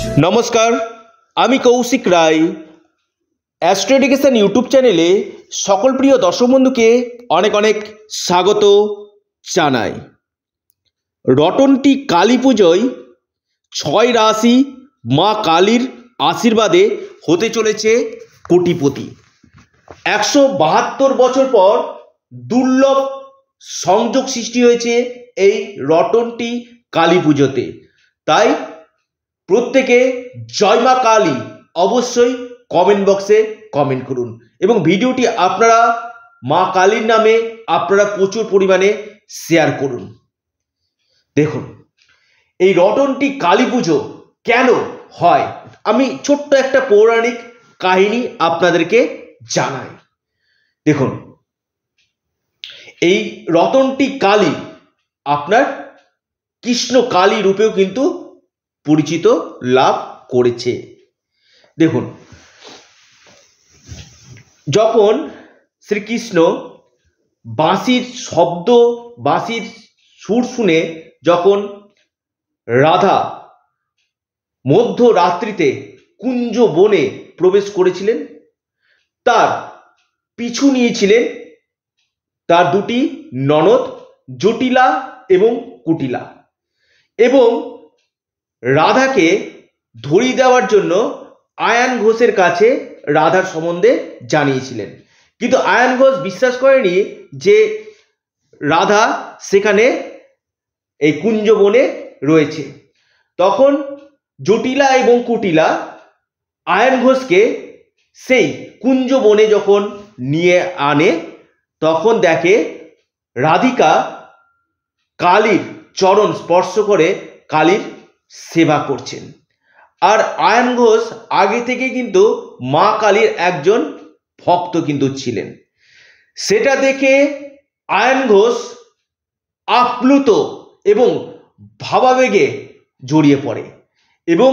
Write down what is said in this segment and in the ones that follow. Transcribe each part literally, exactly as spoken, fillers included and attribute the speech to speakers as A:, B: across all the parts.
A: নমস্কার, আমি Koushik Roy. Astro education YouTube চ্যানেলে সকল প্রিয় দর্শক বন্ধুকে অনেক অনেক স্বাগত জানাই। রটন্টি কালী পুজোয় ছয় রাশি মা কালীর আশীর্বাদে হতে চলেছে কোটিপতি। একশো বাহাত্তর বছর পর দুর্লভ সংযোগ সৃষ্টি হয়েছে এই রটন্টি কালী পুজোতে। তাই প্রত্যেকে জয় মা কালী অবশ্যই কমেন্ট বক্সে কমেন্ট করুন এবং ভিডিওটি আপনারা মা কালীর নামে আপনারা প্রচুর পরিমাণে শেয়ার করুন। দেখুন, এই রটন্টি কালী পুজো কেন হয় আমি ছোট্ট একটা পৌরাণিক কাহিনী আপনাদেরকে জানাই। দেখুন, এই রটন্টি কালী আপনার কৃষ্ণ কালী রূপেও কিন্তু পরিচিত লাভ করেছে। দেখুন, যখন শ্রীকৃষ্ণ বাঁশির শব্দ বাঁশির সুর শুনে যখন রাধা মধ্যরাত্রিতে কুঞ্জ বনে প্রবেশ করেছিলেন, তার পিছু নিয়েছিলেন তার দুটি ননদ জটিলা এবং কুটিলা, এবং রাধাকে ধরিয়ে দেওয়ার জন্য আয়ান ঘোষের কাছে রাধার সম্বন্ধে জানিয়েছিলেন। কিন্তু আয়ান ঘোষ বিশ্বাস করেনি যে রাধা সেখানে এই কুঞ্জবনে রয়েছে। তখন জটিলা এবং কুটিলা আয়ান ঘোষকে সেই কুঞ্জবনে যখন নিয়ে আনে, তখন দেখে রাধিকা কালীর চরণ স্পর্শ করে কালীর সেবা করছেন। আর আয়ান ঘোষ আগে থেকে কিন্তু মা কালীর একজন ভক্ত কিন্তু ছিলেন। সেটা দেখে আয়ান ঘোষ আপ্লুত এবং ভাবাবেগে জড়িয়ে পড়ে এবং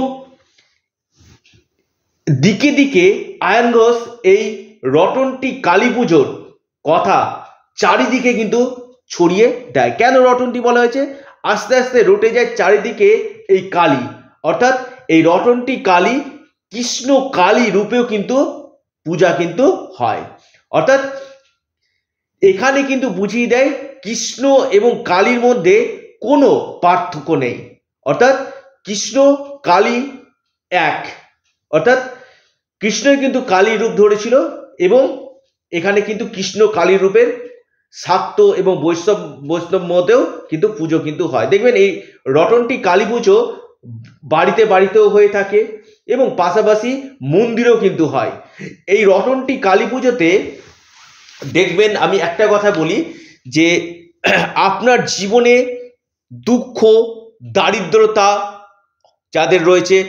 A: দিকে দিকে আয়ান ঘোষ এই রটন্টি কালী পুজোর কথা চারিদিকে কিন্তু ছড়িয়ে দেয়। কেন রটন্টি বলা হয়েছে? আস্তে আস্তে রটে যায় চারিদিকে এই কালী, অর্থাৎ এই রটন্টি কালী কৃষ্ণ কালী রূপেও কিন্তু পূজা কিন্তু হয়। অর্থাৎ এখানে কিন্তু বুঝিয়ে দেয় কৃষ্ণ এবং কালীর মধ্যে কোনো পার্থক্য নেই, অর্থাৎ কৃষ্ণ কালী এক। অর্থাৎ কৃষ্ণই কিন্তু কালীর রূপ ধরেছিল এবং এখানে কিন্তু কৃষ্ণ কালী রূপের শাক্ত এবং বৈষ্ণব বৈষ্ণব মতেও কিন্তু পুজো কিন্তু হয়। দেখবেন এই রটন্টি কালী পুজো বাড়িতে বাড়িতেও হয়ে থাকে এবং পাশাপাশি মন্দিরেও কিন্তু হয়। এই রটন্টি কালী পুজোতে দেখবেন, আমি একটা কথা বলি যে আপনার জীবনে দুঃখ দারিদ্রতা যাদের রয়েছে,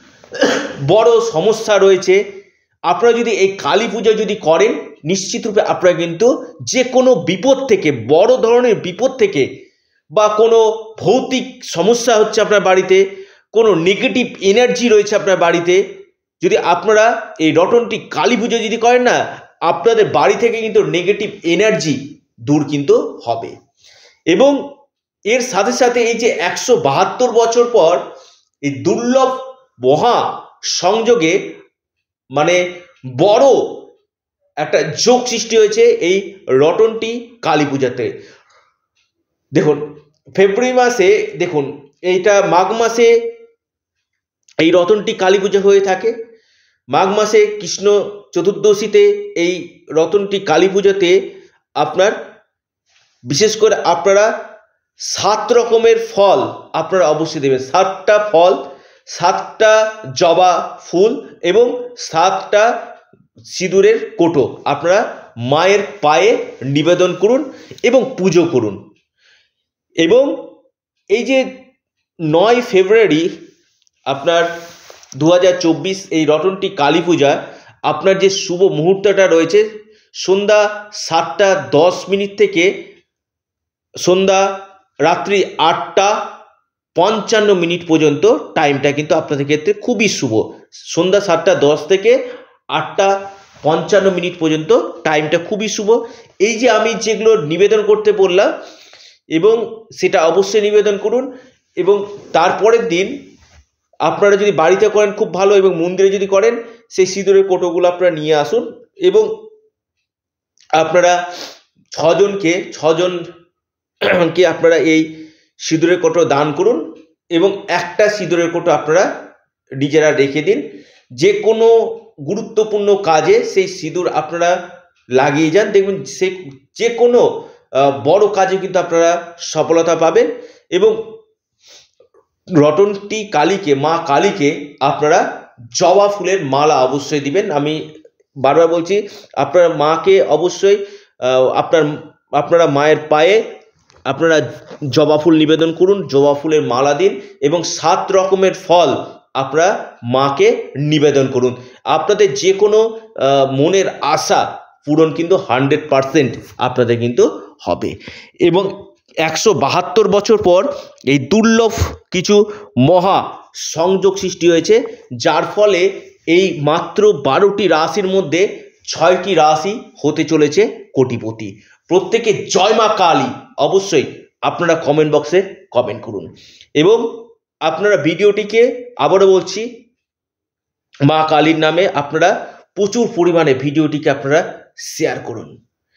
A: বড় সমস্যা রয়েছে, আপনারা যদি এই কালী পুজো যদি করেন, নিশ্চিত রূপে আপনারা কিন্তু যে কোনো বিপদ থেকে, বড় ধরনের বিপদ থেকে, বা কোনো ভৌতিক সমস্যা হচ্ছে আপনার বাড়িতে, কোনো নেগেটিভ এনার্জি রয়েছে আপনার বাড়িতে, যদি আপনারা এই রটন্টি কালী পুজো যদি করেন না, আপনাদের বাড়ি থেকে কিন্তু নেগেটিভ এনার্জি দূর কিন্তু হবে। এবং এর সাথে সাথে এই যে একশো বাহাত্তর বছর পর এই দুর্লভ মহা সংযোগে মানে বড় একটা যোগ সৃষ্টি হয়েছে এই রটন্টি কালী পূজাতে। দেখুন, ফেব্রুয়ারি মাসে, দেখুন এইটা মাঘ মাসে এই রটন্টি কালী পুজো হয়ে থাকে। মাঘ মাসে কৃষ্ণ চতুর্দশীতে এই রটন্টি কালী পুজোতে আপনার বিশেষ করে আপনারা সাত রকমের ফল আপনারা অবশ্যই দেবেন। সাতটা ফল, সাতটা জবা ফুল এবং সাতটা সিঁদুরের কোটো আপনারা মায়ের পায়ে নিবেদন করুন এবং পুজো করুন। এবং এই যে নয় ফেব্রুয়ারি আপনার দু হাজার চব্বিশ এই রটন্টি কালী পূজা, আপনার যে শুভ মুহূর্তটা রয়েছে সন্ধ্যা সাতটা দশ মিনিট থেকে সন্ধ্যা রাত্রি আটটা পঞ্চান্ন মিনিট পর্যন্ত টাইমটা কিন্তু আপনাদের ক্ষেত্রে খুবই শুভ। সন্ধ্যা সাতটা দশ থেকে আটটা পঞ্চান্ন মিনিট পর্যন্ত টাইমটা খুবই শুভ। এই যে আমি যেগুলো নিবেদন করতে বললাম, এবং সেটা অবশ্যই নিবেদন করুন। এবং তারপরের দিন আপনারা যদি বাড়িতে করেন খুব ভালো, এবং মন্দিরে যদি করেন সেই সিঁদুরের কোটোগুলো আপনারা নিয়ে আসুন এবং আপনারা ছজনকে ছজনকে আপনারা এই সিঁদুরের কোটো দান করুন এবং একটা সিঁদুরের কোটো আপনারা নিজেরা রেখে দিন। যে কোনো গুরুত্বপূর্ণ কাজে সেই সিঁদুর আপনারা লাগিয়ে যান, দেখবেন সে যে কোনো বড় কাজে কিন্তু আপনারা সফলতা পাবেন। এবং রটন্তী কালীকে, মা কালীকে আপনারা জবা ফুলের মালা অবশ্যই দিবেন। আমি বারবার বলছি, আপনার মাকে অবশ্যই আপনার আপনারা মায়ের পায়ে আপনারা জবা ফুল নিবেদন করুন, জবা ফুলের মালা দিন এবং সাত রকমের ফল আপনারা মাকে নিবেদন করুন। আপনাদের যে কোনো মনের আশা পূরণ কিন্তু হান্ড্রেড পারসেন্ট আপনাদের কিন্তু হবে। এবং একশো বাহাত্তর বছর পর এই দুর্লভ কিছু মহা সংযোগ সৃষ্টি হয়েছে, যার ফলে এই মাত্র বারোটি রাশির মধ্যে ছয়টি রাশি হতে চলেছে কোটিপতি। প্রত্যেকে জয় মা কালী অবশ্যই আপনারা কমেন্ট বক্সে কমেন্ট করুন এবং আপনারা ভিডিওটিকে, আবারও বলছি, মা কালীর নামে আপনারা প্রচুর পরিমাণে ভিডিওটিকে আপনারা শেয়ার করুন।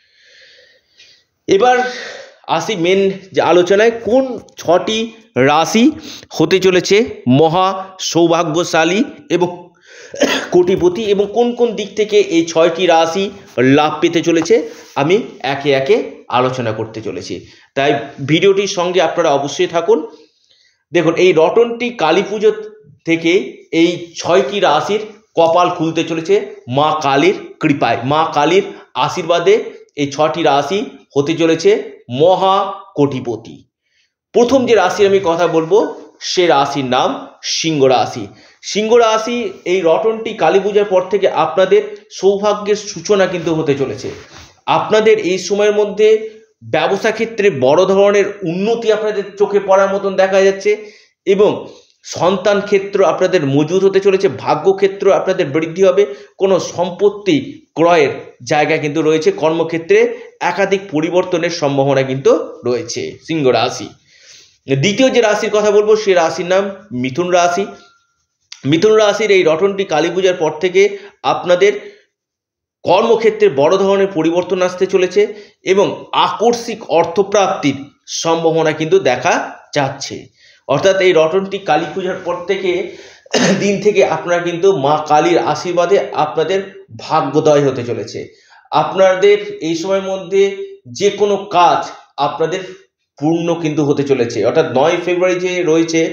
A: এবার আসি মেন যে আলোচনায়, কোন ছটি রাশি হতে চলেছে মহা সৌভাগ্যশালী এবং কোটিপতি এবং কোন কোন দিক থেকে এই ছয়টি রাশি লাভ পেতে চলেছে আমি একে একে আলোচনা করতে চলেছি। তাই ভিডিওটির সঙ্গে আপনারা অবশ্যই থাকুন। দেখুন, এই রটন্তী কালী পুজো থেকে এই ছয়টি রাশির কপাল খুলতে চলেছে মা কালীর কৃপায়, মা কালীর আশীর্বাদে এই ছটি রাশি হতে চলেছে মহা কোটিপতি। প্রথম যে রাশির আমি কথা বলবো সে রাশির নাম সিংহ রাশি। সিংহ রাশি এই রটন্তী কালী পূজার পর থেকে আপনাদের সৌভাগ্যের সূচনা কিন্তু হতে চলেছে। আপনাদের এই সময়ের মধ্যে ব্যবসা ক্ষেত্রে বড় ধরনের উন্নতি আপনাদের চোখে পড়ার মতন দেখা যাচ্ছে এবং সন্তান ক্ষেত্র আপনাদের মজবুত হতে চলেছে, ভাগ্য ক্ষেত্র আপনাদের বৃদ্ধি হবে, কোনো সম্পত্তি ক্রয়ের জায়গা কিন্তু রয়েছে, কর্মক্ষেত্রে একাধিক পরিবর্তনের সম্ভাবনা কিন্তু রয়েছে সিংহ রাশি। দ্বিতীয় যে রাশির কথা বলবো সে রাশির নাম মিথুন রাশি। মিথুন রাশির এই রটন্তী কালী পূজার পর থেকে আপনাদের কর্মক্ষেত্রে বড় ধরনের পরিবর্তন আসতে চলেছে এবং আকস্মিক অর্থপ্রাপ্তির সম্ভাবনা কিন্তু দেখা যাচ্ছে। অর্থাৎ এই রটন্তী কালী পূজার পর থেকে দিন থেকে আপনারা কিন্তু মা কালীর আশীর্বাদে আপনাদের ভাগ্যোদয় হতে চলেছে। আপনাদের এই সময়ের মধ্যে যে কোনো কাজ আপনাদের পূর্ণ কিন্তু হতে চলেছে। অর্থাৎ নয় ফেব্রুয়ারি যে রয়েছে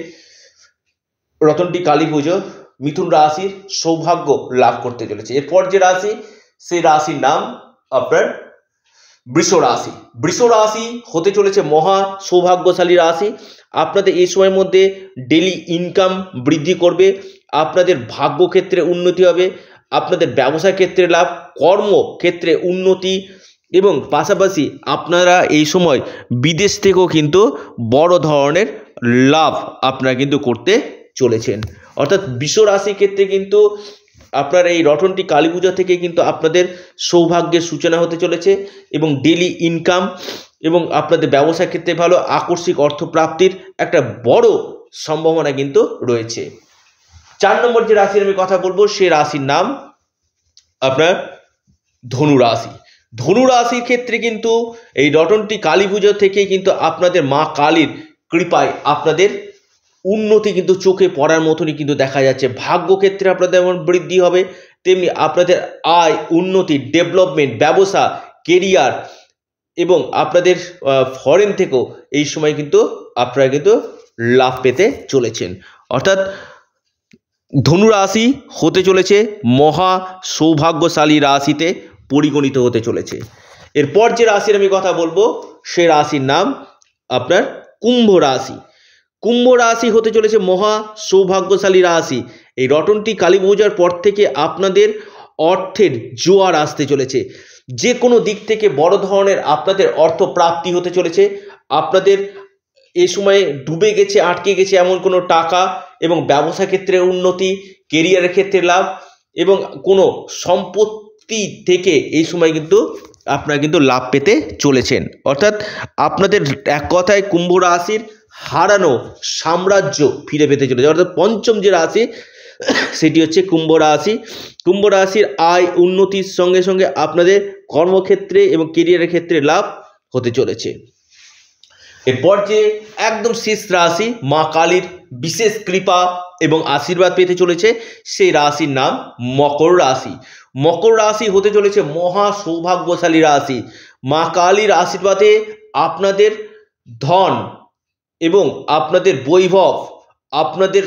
A: রটন্তী কালী পুজো, মিথুন রাশির সৌভাগ্য লাভ করতে চলেছে। এরপর যে রাশি সেই রাশির নাম আপনার বৃষ রাশি। বৃষ রাশি হতে চলেছে মহা সৌভাগ্যশালী রাশি। আপনাদের এই সময়ের মধ্যে ডেলি ইনকাম বৃদ্ধি করবে, আপনাদের ভাগ্য ক্ষেত্রে উন্নতি হবে, আপনাদের ব্যবসা ক্ষেত্রে লাভ, কর্মক্ষেত্রে উন্নতি এবং পাশাপাশি আপনারা এই সময় বিদেশ থেকেও কিন্তু বড় ধরনের লাভ আপনারা কিন্তু করতে চলেছেন। অর্থাৎ বৃষ রাশির ক্ষেত্রে কিন্তু আপনার এই রটন্তী কালী পূজা থেকে কিন্তু আপনাদের সৌভাগ্যের সূচনা হতে চলেছে এবং ডেলি ইনকাম এবং আপনাদের ব্যবসা ক্ষেত্রে ভালো, আকস্মিক অর্থপ্রাপ্তির একটা বড় সম্ভাবনা কিন্তু রয়েছে। চার নম্বর যে রাশির আমি কথা বলবো সে রাশির নাম আপনার ধনু রাশি। ধনু রাশির ক্ষেত্রে কিন্তু এই রটন্তী কালী পুজো থেকে কিন্তু আপনাদের মা কালীর কৃপায় আপনাদের উন্নতি কিন্তু চোখে পড়ার মতনই কিন্তু দেখা যাচ্ছে। ভাগ্য ক্ষেত্রে আপনাদের যেমন বৃদ্ধি হবে, তেমনি আপনাদের আয়, উন্নতি, ডেভেলপমেন্ট, ব্যবসা, কেরিয়ার এবং আপনাদের ফরেন থেকেও এই সময় কিন্তু আপনারা কিন্তু লাভ পেতে চলেছেন। অর্থাৎ ধনু রাশি হতে চলেছে মহা সৌভাগ্যশালী রাশিতে পরিগণিত হতে চলেছে। এরপর যে রাশির আমি কথা বলবো সে রাশির নাম আপনার কুম্ভ রাশি। কুম্ভ রাশি হতে চলেছে মহা সৌভাগ্যশালী রাশি। এই রটন্তী কালী পূজার পর থেকে আপনাদের অর্থের জোয়ার আসতে চলেছে, যে কোনো দিক থেকে বড় ধরনের আপনাদের অর্থ প্রাপ্তি হতে চলেছে। আপনাদের এ সময়ে ডুবে গেছে, আটকে গেছে এমন কোনো টাকা এবং ব্যবসা ক্ষেত্রে উন্নতি, কেরিয়ারের ক্ষেত্রে লাভ এবং কোনো সম্পত্তি থেকে এই সময় কিন্তু আপনারা কিন্তু লাভ পেতে চলেছেন। অর্থাৎ আপনাদের এক কথায় কুম্ভ রাশির হারানো সাম্রাজ্য ফিরে পেতে চলেছে। অর্থাৎ পঞ্চম যে রাশি সেটি হচ্ছে কুম্ভ রাশি। কুম্ভ রাশির আয় উন্নতির সঙ্গে সঙ্গে আপনাদের কর্মক্ষেত্রে এবং কেরিয়ারের ক্ষেত্রে লাভ হতে চলেছে। এরপর যে একদম শেষ রাশি মা কালীর বিশেষ কৃপা এবং আশীর্বাদ পেতে চলেছে সেই রাশির নাম মকর রাশি। মকর রাশি হতে চলেছে মহা সৌভাগ্যশালী রাশি। মা কালীর আশীর্বাদে আপনাদের ধন এবং আপনাদের বৈভব, আপনাদের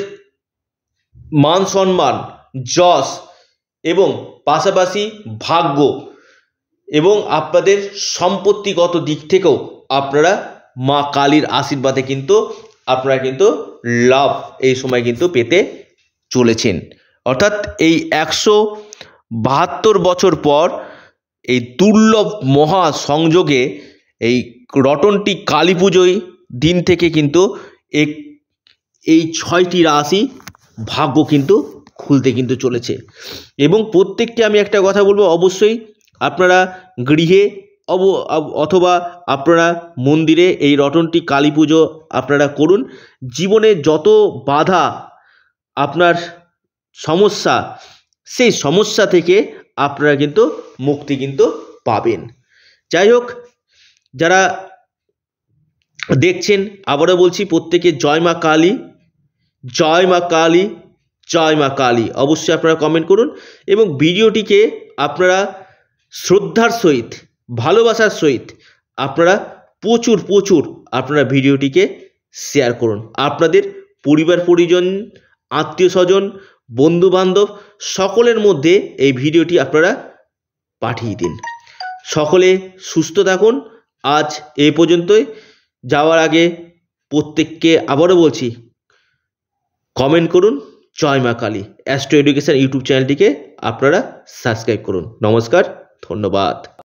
A: মান সম্মান, যশ এবং পাশাপাশি ভাগ্য এবং আপনাদের সম্পত্তিগত দিক থেকেও আপনারা মা কালীর আশীর্বাদে কিন্তু আপনারা কিন্তু লাভ এই সময় কিন্তু পেতে চলেছেন। অর্থাৎ এই একশো বাহাত্তর বছর পর এই দুর্লভ মহা সংযোগে এই রটন্টি কালী পুজোয় দিন থেকে কিন্তু এক এই ছয়টি রাশি ভাগ্য কিন্তু খুলতে কিন্তু চলেছে। এবং প্রত্যেককে আমি একটা কথা বলবো, অবশ্যই আপনারা গৃহে অব অথবা আপনারা মন্দিরে এই রটন্টি কালী পুজো আপনারা করুন। জীবনে যত বাধা আপনার সমস্যা, সেই সমস্যা থেকে আপনারা কিন্তু মুক্তি কিন্তু পাবেন। যাই হোক, যারা দেখছেন আবারও বলছি, প্রত্যেকে জয় মা কালী, জয় মা কালী, জয় মা কালী অবশ্যই আপনারা কমেন্ট করুন এবং ভিডিওটিকে আপনারা শ্রদ্ধার সহিত, ভালোবাসার সহিত আপনারা প্রচুর প্রচুর আপনারা ভিডিওটিকে শেয়ার করুন। আপনাদের পরিবার পরিজন, আত্মীয় স্বজন, বন্ধুবান্ধব সকলের মধ্যে এই ভিডিওটি আপনারা পাঠিয়ে দিন। সকলে সুস্থ থাকুন। আজ এই পর্যন্তই। যাওয়ার আগে প্রত্যেককে আবারও বলছি, কমেন্ট করুন জয় মা কালী। অ্যাস্ট্রো এডুকেশন ইউটিউব চ্যানেলটিকে আপনারা সাবস্ক্রাইব করুন। নমস্কার, ধন্যবাদ।